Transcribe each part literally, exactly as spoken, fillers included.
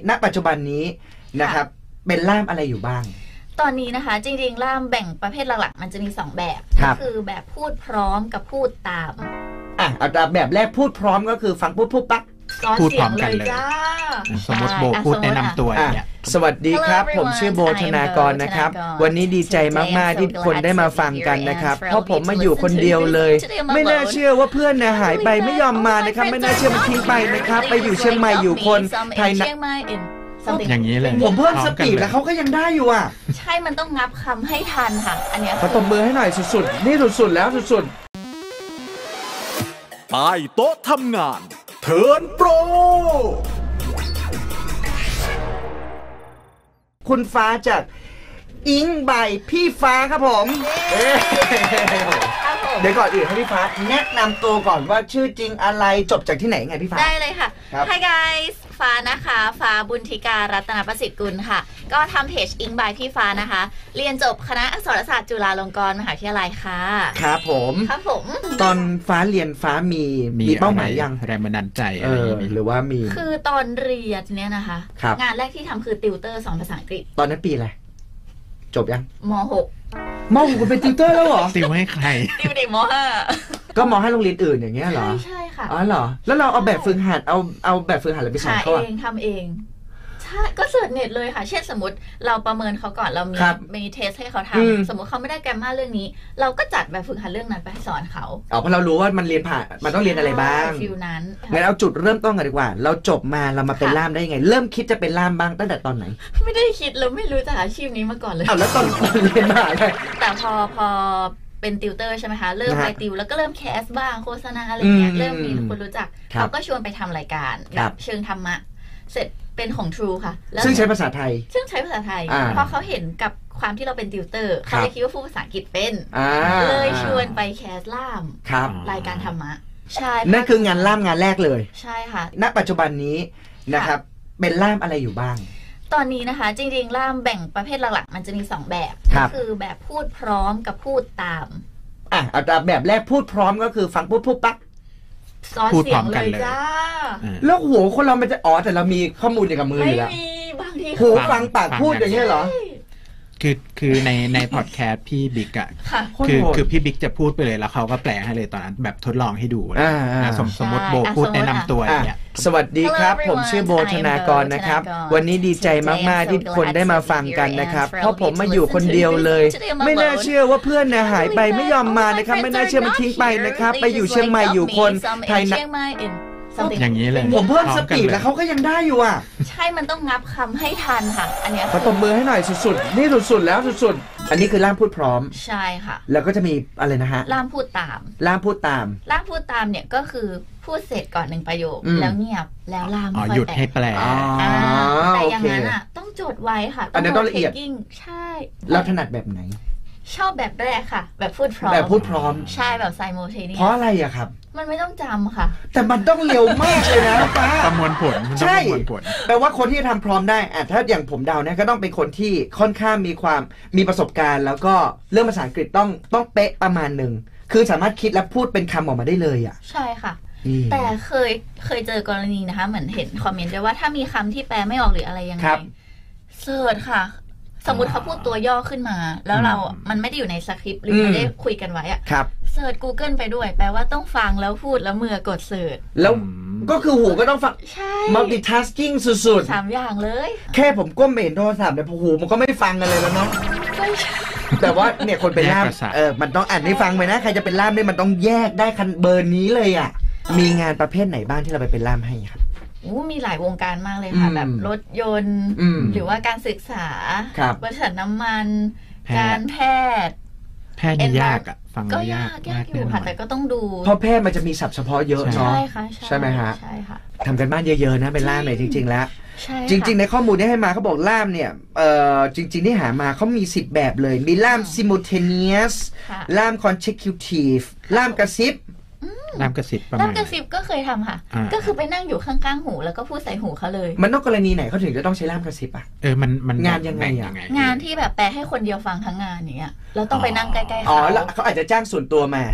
ณปัจจุบันนี้นะครับเป็นล่ามอะไรอยู่บ้างตอนนี้นะคะจริงๆล่ามแบ่งประเภทหลักๆมันจะมีสองแบบก็คือแบบพูดพร้อมกับพูดตามอ่ะเอาแบบแรกพูดพร้อมก็คือฟังพูดพูดปั๊บพูดพร้อมกันเลยสมมติโบพูดแนะนำตัวอย่างเงี้ยสวัสดีครับผมชื่อโบธนากรนะครับวันนี้ดีใจมากๆที่คนได้มาฟังกันนะครับเพราะผมมาอยู่คนเดียวเลยไม่น่าเชื่อว่าเพื่อนเนี่ยหายไปไม่ยอมมานะครับไม่น่าเชื่อมันทิ้งไปนะครับไปอยู่เชียงใหม่อยู่คนไทยนะอย่างนี้เลยผมเพิ่มสปีดแล้วเขาก็ยังได้อยู่อ่ะใช่มันต้องงับคำให้ทันค่ะอันนี้ขอตบมือให้หน่อยสุดๆนี่สุดๆแล้วสุดๆใต้โต๊ะทำงานเทิร์นโปรคุณฟ้าจากอิงใบพี่ฟ้าครับผมเดี๋ยวก่อนอื่นให้พี่ฟ้าแนะนำตัวก่อนว่าชื่อจริงอะไรจบจากที่ไหนไงพี่ฟ้าได้เลยค่ะ Hi guys ฟ้านะคะฟ้าบุญธิการัตนประสิทธิ์กุลค่ะก็ทำเพจอิงใบพี่ฟ้านะคะเรียนจบคณะอักษรศาสตร์จุฬาลงกรณ์มหาวิทยาลัยค่ะครับผมครับผมตอนฟ้าเรียนฟ้ามีมีเป้าหมายยังแรงบันดาลใจเออหรือว่ามีคือตอนเรียนเนี้ยนะคะงานแรกที่ทำคือติวเตอร์สอนภาษาอังกฤษตอนนั้นปีอะไรจบยังม.หกม.หกคุณเป็นติวเตอร์แล้วเหรอติวให้ใครติวเด็กม.ห้าก็ม.ห้าโรงเรียนอื่นอย่างเงี้ยเหรอใช่ค่ะอ๋อเหรอแล้วเราเอาแบบฝึกหัดเอาเอาแบบฝึกหัดอะไรไปสอนเขาเองทำเองใช่ก็เสิร์ชเน็ตเลยค่ะเช่นสมมติเราประเมินเขาก่อนเรามีมีเทสให้เขาทำสมมติเขาไม่ได้แกรมมาเรื่องนี้เราก็จัดแบบฝึกหัดเรื่องนั้นไปสอนเขาอ๋อเพราะเรารู้ว่ามันเรียนผ่านมันต้องเรียนอะไรบ้างฟิลนั้นงั้นเอาจุดเริ่มต้นกันดีกว่าเราจบมาเรามาเป็นล่ามได้ยังไงเริ่มคิดจะเป็นล่ามบ้างตั้งแต่ตอนไหนไม่ได้คิดเราไม่รู้จักอาชีพนี้มาก่อนเลยอ้าวแล้วตอนเรียนมาไงแต่พอพอเป็นติวเตอร์ใช่ไหมคะเริ่มไปติวแล้วก็เริ่มแคสบ้างโฆษณาอะไรเงี้ยเริ่มมีคนรู้จักเขาก็ชวนไปทำรายการแบบเชิงธรรมะเสร็จเป็นของ True ค่ะซึ่งใช้ภาษาไทยซึ่งใช้ภาษาไทยเพราะเขาเห็นกับความที่เราเป็นติวเตอร์เขาเลยคิดว่าพูดภาษาอังกฤษเป็นเลยชวนไปแคสล่ามรายการธรรมะใช่นั่นคืองานล่ามงานแรกเลยใช่ค่ะณปัจจุบันนี้นะครับเป็นล่ามอะไรอยู่บ้างตอนนี้นะคะจริงๆล่ามแบ่งประเภทหลักๆมันจะมีสองแบบก็คือแบบพูดพร้อมกับพูดตามอ่ะเอาแบบแรกพูดพร้อมก็คือฟังพูดพูดปั๊บพูดพร้อมกันเลยจ้าแล้วหัวคนเรามันจะอ๋อแต่เรามีข้อมูลอยู่กับมืออยู่แล้วไม่มีบางทีหูฟังปากพูดอย่างนี้เหรอคือคือในในพอดแคสต์พี่บิ๊กอ่ะคือคือพี่บิ๊กจะพูดไปเลยแล้วเขาก็แปลให้เลยตอนนั้นแบบทดลองให้ดูนะสมสมมติโบพูดแนะนำตัวอย่างเงี้ยสวัสดีครับผมชื่อโบธนากรนะครับวันนี้ดีใจมากๆที่คนได้มาฟังกันนะครับเพราะผมมาอยู่คนเดียวเลยไม่น่าเชื่อว่าเพื่อนเนี่ยหายไปไม่ยอมมานะครับไม่น่าเชื่อมันทิ้งไปนะครับไปอยู่เชียงใหม่อยู่คนไทยนะอย่างนี้เลยผมเพิ่มสปีดแล้วเขาก็ยังได้อยู่อ่ะใช่มันต้องงับคำให้ทันค่ะอันนี้ขอตบมือให้หน่อยสุดๆนี่สุดๆแล้วสุดๆอันนี้คือล่ามพูดพร้อมใช่ค่ะแล้วก็จะมีอะไรนะฮะล่ามพูดตามล่ามพูดตามล่ามพูดตามเนี่ยก็คือพูดเสร็จก่อนหนึ่งประโยคแล้วเงียบแล้วล่ามค่อยหยุดให้แปลแต่อย่างนั้นอ่ะต้องจดไว้ค่ะอันนี้ต้องละเอียดใช่แล้วถนัดแบบไหนชอบแบบแรกค่ะแบบพูดพร้อมแบบพูดพร้อมใช่แบบไซโมเทเนียเพราะอะไรอะครับมันไม่ต้องจำค่ะแต่มันต้องเร็วมากเลยนะป้าประมวลผลใช่แปลว่าคนที่ทำพร้อมได้อ่ะถ้าอย่างผมเดาเนี่ยก็ต้องเป็นคนที่ค่อนข้างมีความมีประสบการณ์แล้วก็เรื่องภาษาอังกฤษต้องต้องเป๊ะประมาณหนึ่งคือสามารถคิดและพูดเป็นคำออกมาได้เลยอ่ะใช่ค่ะแต่เคยเคยเจอกรณีนะคะเหมือนเห็นคอมเมนต์ด้วยว่าถ้ามีคำที่แปลไม่ออกหรืออะไรยังไงเสิร์ชค่ะสมมติเขาพูดตัวย่อขึ้นมาแล้วเรามันไม่ได้อยู่ในสคริปต์หรือไม่ได้คุยกันไว้อะเสิร์ช Google ไปด้วยแปลว่าต้องฟังแล้วพูดแล้วมือกดเสิร์ชแล้วก็คือหูก็ต้องฟัง multitasking สุดๆสามอย่างเลยแค่ผมก้มไปเห็นโทรศัพท์เนี่ยหูมันก็ไม่ฟังกันเลยแล้วเนาะแต่ว่าเนี่ยคนเป็นล่ามเออมันต้องอ่านให้ฟังไปนะใครจะเป็นล่ามเนี่ยมันต้องแยกได้คันเบอร์นี้เลยอ่ะมีงานประเภทไหนบ้างที่เราไปเป็นล่ามให้ครับมีหลายวงการมากเลยค่ะแบบรถยนต์หรือว่าการศึกษาบริษัทน้ำมันการแพทย์แพทย์ยากอ่ะฟังก็ยากยากอยู่ค่ะแต่ก็ต้องดูเพราะแพทย์มันจะมีศัพท์เฉพาะเยอะเนาะใช่ค่ะใช่ไหมฮะใช่ค่ะทำกันบ้านเยอะๆนะเป็นล่ามเลยจริงๆแล้วจริงๆในข้อมูลที่ให้มาเขาบอกล่ามเนี่ยเอ่อจริงๆที่หามาเขามีสิบแบบเลยมีล่าม simultaneous ล่าม consecutive ล่ามกระซิบล่ามกระซิบประมาณล่ามกระซิบก็เคยทำค่ะก็คือไปนั่งอยู่ข้างๆหูแล้วก็พูดใส่หูเขาเลยมันต้องกรณีไหนเขาถึงจะต้องใช้ล่ามกระซิบอ่ะเออมันมันงานยังไงอ่ะงานที่แบบแปลให้คนเดียวฟังทั้งงานอย่างเงี้ยเราต้องไปนั่งใกล้ๆเขาอ๋อแล้วเขาอาจจะจ้างส่วนตัวมา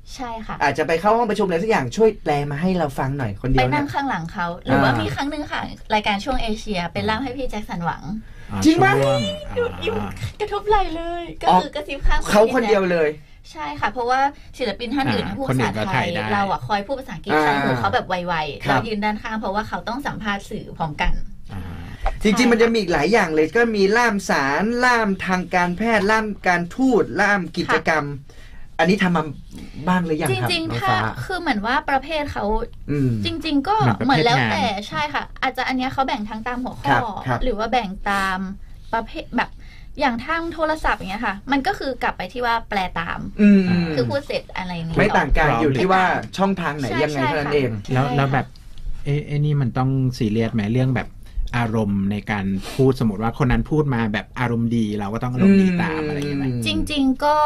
ใช่ค่ะอาจจะไปเข้าห้องประชุมอะไรสักอย่างช่วยแปลมาให้เราฟังหน่อยคนเดียวไปนั่งข้างหลังเขาหรือว่ามีครั้งหนึ่งค่ะรายการช่วงเอเชียเป็นล่ามให้พี่แจ็คสันหวังจริงไหมกระทบไหล่เลยก็คือกระซิบข้างเขาคนเดียวเลยใช่ค่ะเพราะว่าศิลปินท่านอื่นพูดภาษาไทยเราอ่ะคอยพูดภาษาอังกฤษใส่หูเขาแบบไวๆเรายืนด้านข้างเพราะว่าเขาต้องสัมภาษณ์สื่อพร้อมกันจริงๆมันจะมีอีกหลายอย่างเลยก็มีล่ามสารล่ามทางการแพทย์ล่ามการทูตล่ามกิจกรรมอันนี้ทำมาบ้างหรือยังครับจริงๆถ้าคือเหมือนว่าประเภทเขาจริงๆก็เหมือนแล้วแต่ใช่ค่ะอาจจะอันนี้เขาแบ่งทั้งตามหัวข้อหรือว่าแบ่งตามประเภทแบบอย่างทางโทรศัพท์อย่างเงี้ยค่ะมันก็คือกลับไปที่ว่าแปลตามคือพูดเสร็จอะไรนี้ไม่ต่างกันอยู่ที่ว่าช่องทางไหนยังไงเท่านั้นเองแล้วแล้วแบบเอ๊ะนี่มันต้องซีเรียสไหมเรื่องแบบอารมณ์ในการพูดสมมติว่าคนนั้นพูดมาแบบอารมณ์ดีเราก็ต้องอารมณ์ดีตามอะไรอย่างเงี้ยจริงๆก็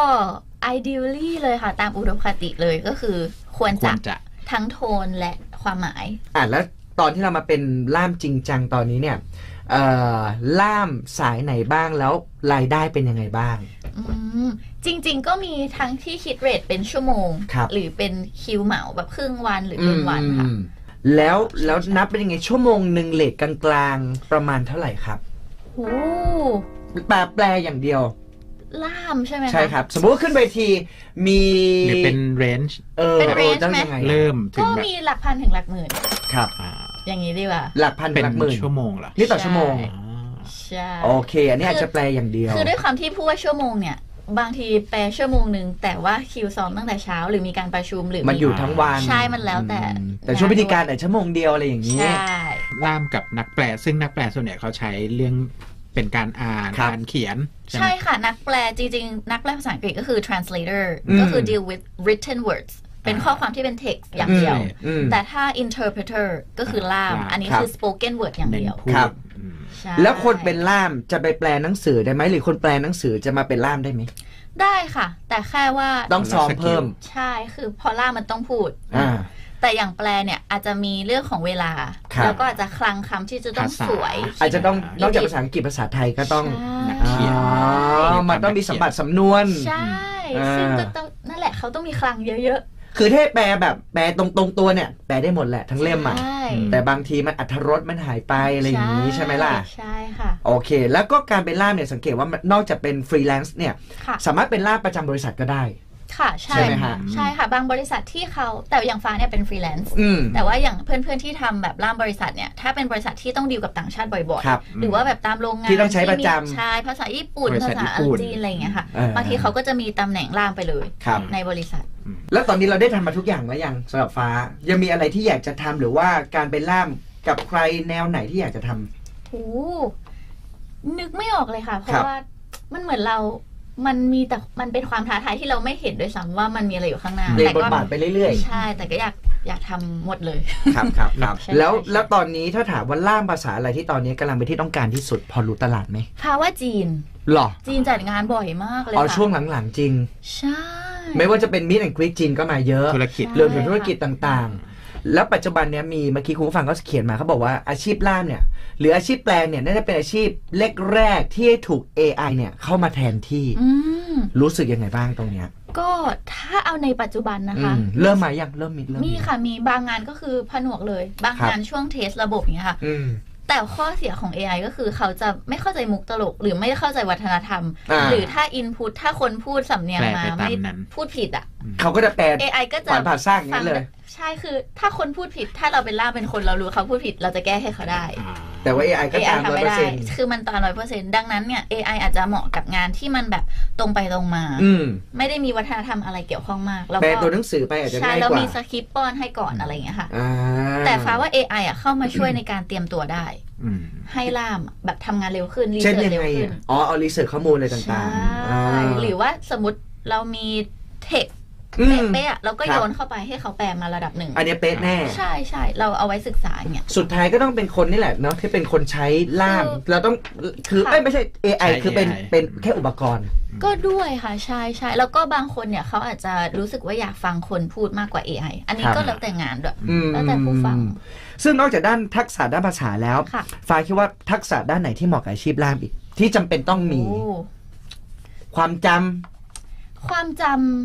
ideally เลยค่ะตามอุดมคติเลยก็คือควรจะทั้งโทนและความหมายอ่ะแล้วตอนที่เรามาเป็นล่ามจริงจังตอนนี้เนี่ยล่ามสายไหนบ้างแล้วรายได้เป็นยังไงบ้างจริงๆก็มีทั้งที่คิดเรทเป็นชั่วโมงหรือเป็นคิวเหมาแบบครึ่งวันหรือเป็นวันค่ะแล้วแล้วนับเป็นยังไงชั่วโมงหนึ่งเรทกลางๆประมาณเท่าไหร่ครับโอ้แปลแปลอย่างเดียวล่ามใช่ไหมคะใช่ครับสมมติว่าขึ้นเวทีมีหรือเป็นเรนจ์เออเป็นเรนจ์ไหมเริ่มก็มีหลักพันถึงหลักหมื่นครับอย่างนี้ดีว่าหลักพันถึงหลักหมื่นชั่วโมงเหรอนี่ต่อชั่วโมงใช่โอเคอันนี้อาจจะแปลอย่างเดียวคือด้วยความที่พูดว่าชั่วโมงเนี่ยบางทีแปลชั่วโมงหนึ่งแต่ว่าคิวซ้อมตั้งแต่เช้าหรือมีการประชุมหรือมันอยู่ทั้งวันใช่มันแล้วแต่แต่ช่วงพิธีการแต่ชั่วโมงเดียวอะไรอย่างนี้ใช่ล่ามกับนักแปลซึ่งนักแปลส่วนใหญ่เขาใช้เรื่องเป็นการอ่านการเขียนใช่ค่ะนักแปลจริงๆนักแปลภาษาอังกฤษก็คือ translator ก็คือ deal with written words เป็นข้อความที่เป็น text อย่างเดียวแต่ถ้า interpreter ก็คือล่ามอันนี้คือ spoken word อย่างเดียวครับแล้วคนเป็นล่ามจะไปแปลหนังสือได้ไหมหรือคนแปลหนังสือจะมาเป็นล่ามได้ไหมได้ค่ะแต่แค่ว่าต้องซ้อมเพิ่มใช่คือพอล่ามมันต้องพูดแต่อย่างแปลเนี่ยอาจจะมีเรื่องของเวลาแล้วก็อาจจะคลังคำที่จะต้องสวยอาจจะต้องนอกจากภาษาอังกฤษภาษาไทยก็ต้องเขียนมันต้องมีสมบัติสำนวนใช่ซึ่งก็ต้องนั่นแหละเขาต้องมีคลังเยอะๆคือถ้าแปลแบบแปลตรงๆตัวเนี่ยแปลได้หมดแหละทั้งเล่มอ่ะแต่บางทีมันอรรถรสมันหายไปอะไรอย่างนี้ใช่ไหมล่ะใช่ค่ะโอเคแล้วก็การเป็นล่ามเนี่ยสังเกตว่านอกจากเป็นฟรีแลนซ์เนี่ยสามารถเป็นล่ามประจำบริษัทก็ได้ค่ะใช่ไหมคะใช่ค่ะบางบริษัทที่เขาแต่อย่างฟ้าเนี่ยเป็นฟรีแลนซ์แต่ว่าอย่างเพื่อนๆที่ทำแบบล่ามบริษัทเนี่ยถ้าเป็นบริษัทที่ต้องดีลกับต่างชาติบ่อยๆหรือว่าแบบตามโรงงานที่ต้องใช้ประจำใช่ภาษาญี่ปุ่นภาษาจีนอะไรอย่างเงี้ยค่ะบางทีเขาก็จะมีตำแหน่งล่ามไปเลยในบริษัทแล้วตอนนี้เราได้ทำมาทุกอย่างแล้วยังสำหรับฟ้ายังมีอะไรที่อยากจะทำหรือว่าการเป็นล่ามกับใครแนวไหนที่อยากจะทำโอ้นึกไม่ออกเลยค่ะเพราะว่ามันเหมือนเรามันมีแต่มันเป็นความท้าทายที่เราไม่เห็นด้วยซ้ำว่ามันมีอะไรอยู่ข้างหน้าแต่ก็บาดไปเรื่อยๆใช่แต่ก็อยากอยากทำหมดเลยครับครับครับแล้วแล้วตอนนี้ถ้าถามว่าล่ามภาษาอะไรที่ตอนนี้กำลังเป็นที่ต้องการที่สุดพอรู้ตลาดไหมภาวะจีนหรอจีนจัดงานบ่อยมากเลยค่ะอ๋อช่วงหลังๆจริงใช่ไม่ว่าจะเป็นมิตรแอนด์กรีกจีนก็มาเยอะธุรกิจเรื่องธุรกิจต่างๆแล้วปัจจุบันเนี้ยมีเมื่อกี้คุณผู้ฟังก็เขียนมาเขาบอกว่าอาชีพล่ามเนี่ยหรืออาชีพแปลเนี่ยน่าจะเป็นอาชีพแรกๆที่ถูก เอ ไอ เนี่ยเข้ามาแทนที่รู้สึกยังไงบ้างตรงเนี้ยก็ถ้าเอาในปัจจุบันนะคะเริ่มมายังเริ่มมีเริ่มมีค่ะมีบางงานก็คือผนวกเลยบางงานช่วงเทสระบบอย่างเงี้ยค่ะแต่ข้อเสียของ เอ ไอ ก็คือเขาจะไม่เข้าใจมุกตลกหรือไม่เข้าใจวัฒนธรรมหรือถ้าอินพุตถ้าคนพูดสำเนียงมาไม่พูดผิดอ่ะเขาก็จะแปลเอ ไอ ก็จะผ่านสร้างอย่างนี้เลยใช่คือถ้าคนพูดผิดถ้าเราเป็นล่ามเป็นคนเรารู้เขาพูดผิดเราจะแก้ให้เขาได้แต่ว่า เอ ไอ ก็ตามร้อยเปอร์เซ็นต์ คือมันตาม ร้อยเปอร์เซ็นต์ ดังนั้นเนี่ย เอ ไอ อาจจะเหมาะกับงานที่มันแบบตรงไปตรงมาไม่ได้มีวัฒนธรรมอะไรเกี่ยวข้องมากแล้วก็แปลตัวหนังสือไปอาจจะง่ายกว่าใช่แล้วมีสคริปต์ป้อนให้ก่อนอะไรอย่างเงี้ยค่ะแต่ฟ้าว่า เอ ไอ อ่ะเข้ามาช่วยในการเตรียมตัวได้ให้ล่ามแบบทำงานเร็วขึ้นรีเสิร์ชเร็วขึ้นอ๋อเอารีเสิร์ชข้อมูลอะไรต่างๆหรือว่าสมมติเรามีเทคเป๊ะๆแล้วก็โยนเข้าไปให้เขาแปลมาระดับหนึ่งอันนี้เป๊ะแน่ใช่ใช่เราเอาไว้ศึกษาอย่างเงี้ยสุดท้ายก็ต้องเป็นคนนี่แหละเนาะที่เป็นคนใช้ล่ามเราต้องคือไม่ใช่ เอ ไอ คือเป็นเป็นแค่อุปกรณ์ก็ด้วยค่ะใช่ใช่แล้วก็บางคนเนี่ยเขาอาจจะรู้สึกว่าอยากฟังคนพูดมากกว่า เอ ไอ อันนี้ก็แล้วแต่งานด้วยแล้วแต่ผู้ฟังซึ่งนอกจากด้านทักษะด้านภาษาแล้วฟ้าคิดว่าทักษะด้านไหนที่เหมาะกับอาชีพล่ามอีกที่จำเป็นต้องมีความจำความจำ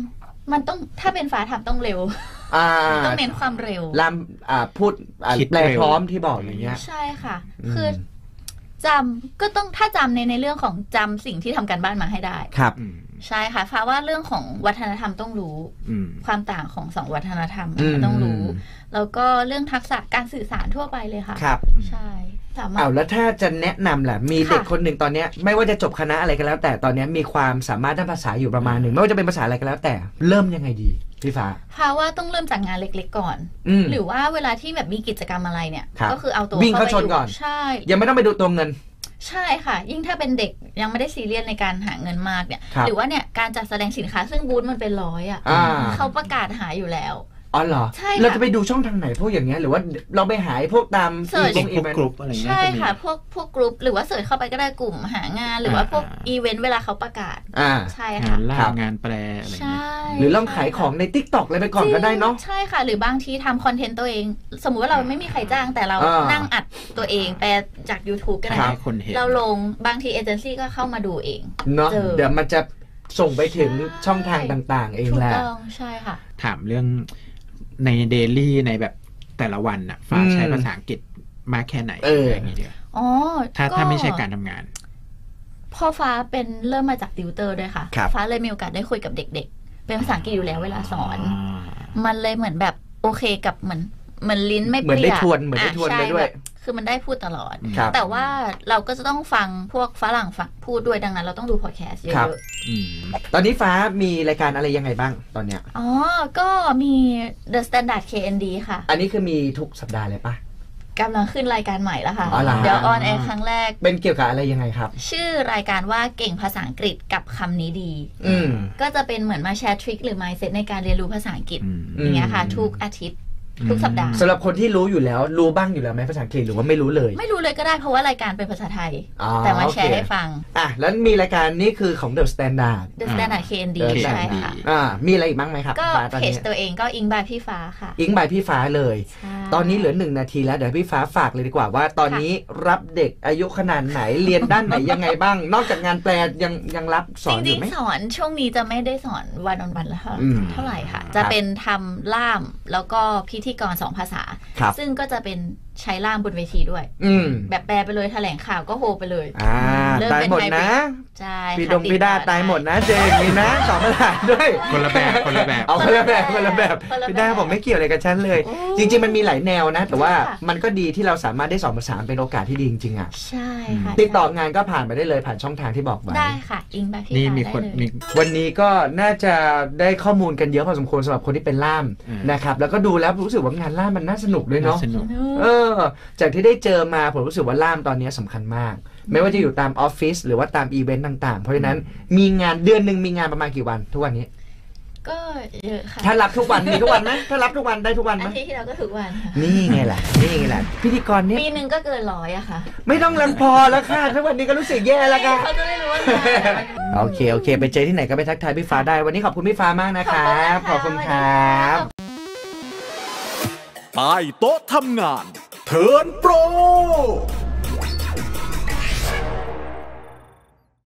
มันต้องถ้าเป็นฟ้าทำต้องเร็วต้องเน้นความเร็วลำอ่าพูดแปลพร้อมที่บอกอย่างเงี้ยใช่ค่ะคือจำก็ต้องถ้าจำในในเรื่องของจำสิ่งที่ทำการบ้านมาให้ได้ครับใช่ค่ะฟ้าว่าเรื่องของวัฒนธรรมต้องรู้ความต่างของสองวัฒนธรรมต้องรู้แล้วก็เรื่องทักษะการสื่อสารทั่วไปเลยค่ะครับใช่เอาแล้วถ้าจะแนะนำแหละมีเด็กคนหนึ่งตอนนี้ไม่ว่าจะจบคณะอะไรก็แล้วแต่ตอนนี้มีความสามารถด้านภาษาอยู่ประมาณหนึ่งไม่ว่าจะเป็นภาษาอะไรก็แล้วแต่เริ่มยังไงดีพี่ฟ้าฟ้าว่าต้องเริ่มจากงานเล็กๆก่อนหรือว่าเวลาที่แบบมีกิจกรรมอะไรเนี่ยก็คือเอาตัววิ่งเข้าชนก่อนใช่ยังไม่ต้องไปดูตัวเงินใช่ค่ะยิ่งถ้าเป็นเด็กยังไม่ได้ซีเรียสในการหาเงินมากเนี่ยหรือว่าเนี่ยการจัดแสดงสินค้าซึ่งบูธมันเป็นร้อยอ่ะเขาประกาศหาอยู่แล้วอ๋อเหรอเราจะไปดูช่องทางไหนพวกอย่างเงี้ยหรือว่าเราไปหาพวกตามเสิร์ชพวกกลุ่มอะไรเงี้ยใช่ค่ะพวกพวกกลุ่มหรือว่าเสิร์ชเข้าไปก็ได้กลุ่มหางานหรือว่าพวกอีเวนต์เวลาเขาประกาศใช่ค่ะงานล่างานแปลอะไรเงี้ยหรือลองขายของใน ติ๊กต็อก อะไรไปก่อนก็ได้เนาะใช่ค่ะหรือบางทีทำคอนเทนต์ตัวเองสมมุติว่าเราไม่มีใครจ้างแต่เรานั่งอัดตัวเองแปลจาก YouTube ก็ได้เราลงบางทีเอเจนซี่ก็เข้ามาดูเองเนาะเดี๋ยวมันจะส่งไปถึงช่องทางต่างๆเองแหละถูกต้องใช่ค่ะถามเรื่องในเดลี่ในแบบแต่ละวันน่ะฟ้าใช้ภาษาอังกฤษมากแค่ไหนอะไรอย่างเงี้ยอ๋อถ้าถ้าไม่ใช่การทำงานพ่อฟ้าเป็นเริ่มมาจากติวเตอร์ด้วยค่ะฟ้าเลยมีโอกาสได้คุยกับเด็กๆเป็นภาษาอังกฤษอยู่แล้วเวลาสอนมันเลยเหมือนแบบโอเคกับเหมือนเหมือนลิ้นไม่เปลี่ยนเหมือนได้ทวนเหมือนได้ทวนไปด้วยคือมันได้พูดตลอดแต่ว่าเราก็จะต้องฟังพวกฝรั่งฟังพูดด้วยดังนั้นเราต้องดูพอดแคสต์เยอะๆตอนนี้ฟ้ามีรายการอะไรยังไงบ้างตอนเนี้ยอ๋อก็มี The Standard เค เอ็น ดี ค่ะอันนี้คือมีทุกสัปดาห์เลยปะกำลังขึ้นรายการใหม่แล้วค่ะเดี๋ยวออนแอร์ครั้งแรกเป็นเกี่ยวกับอะไรยังไงครับชื่อรายการว่าเก่งภาษาอังกฤษกับคำนี้ดีก็จะเป็นเหมือนมาแชร์ทริคหรือ mindset ในการเรียนรู้ภาษาอังกฤษอย่างเงี้ยค่ะทุกอาทิตย์ทุกสัปดาห์สำหรับคนที่รู้อยู่แล้วรู้บ้างอยู่แล้วไหมภาษาอังกฤษหรือว่าไม่รู้เลยไม่รู้เลยก็ได้เพราะว่ารายการเป็นภาษาไทยแต่มาแชร์ให้ฟังอ่ะแล้วมีรายการนี้คือของ The Standard The Standard เค เอ็น ดี ใช่ค่ะอ่ามีอะไรอีกบ้างไหมครับก็เพจตัวเองก็อิงบายพี่ฟ้าค่ะอิงบายพี่ฟ้าเลยตอนนี้เหลือหนึ่งนาทีแล้วเดี๋ยวพี่ฟ้าฝากเลยดีกว่าว่าตอนนี้รับเด็กอายุขนาดไหนเรียนด้านไหนยังไงบ้างนอกจากงานแปลยังยังรับสอนอยู่ไหมสอนช่วงนี้จะไม่ได้สอนวันออนวันแล้วเท่าไหร่ค่ะจะเป็นทำล่ามแล้วก็พิธีกรสองภาษาซึ่งก็จะเป็นใช้ล่ามบนเวทีด้วยแบบแปลไปเลยแถลงข่าวก็โฮไปเลยตายหมดนะใช่พี่ดงพี่ดาตายหมดนะเจงนี่นะสองภาษาด้วยคนละแบบคนละแบบเอาคนละแบบคนละแบบพี่ดาผมไม่เกี่ยวอะไรกับฉันเลยจริงๆมันมีหลายแนวนะแต่ว่ามันก็ดีที่เราสามารถได้สองภาษาเป็นโอกาสที่ดีจริงๆอ่ะใช่ค่ะติดต่องานก็ผ่านไปได้เลยผ่านช่องทางที่บอกไว้ได้ค่ะอิงแบบที่นี่มีคนวันนี้ก็น่าจะได้ข้อมูลกันเยอะพอสมควรสำหรับคนที่เป็นล่ามนะครับแล้วก็ดูแล้วรู้สึกว่างานล่ามมันน่าสนุกด้วยเนาะเออจากที่ได้เจอมาผมรู้สึกว่าล่ามตอนนี้สำคัญมากไม่ว่าจะอยู่ตามออฟฟิศหรือว่าตามอีเวนต์ต่างๆเพราะฉะนั้นมีงานเดือนหนึ่งมีงานประมาณกี่วันทุกวันนี้ก็เยอะค่ะถ้ารับทุกวันมีทุกวันไหมถ้ารับทุกวันได้ทุกวันไหมอาทิตย์ที่แล้วก็ทุกวันนี่ไงล่ะนี่ไงล่ะพิธีกรนี่ปีนึงก็เกินร้อยอะค่ะไม่ต้องรังพอแล้วค่ะทุกวันนี้ก็รู้สึกแย่แล้วค่ะเขาจะได้รู้ว่าโอเคโอเคไปเจอที่ไหนก็ไปทักทายพี่ฟ้าได้วันนี้ขอบคุณพี่ฟ้ามากนะครับขอบคุณครับใต้โต๊ะทำงานเทิร์นโปร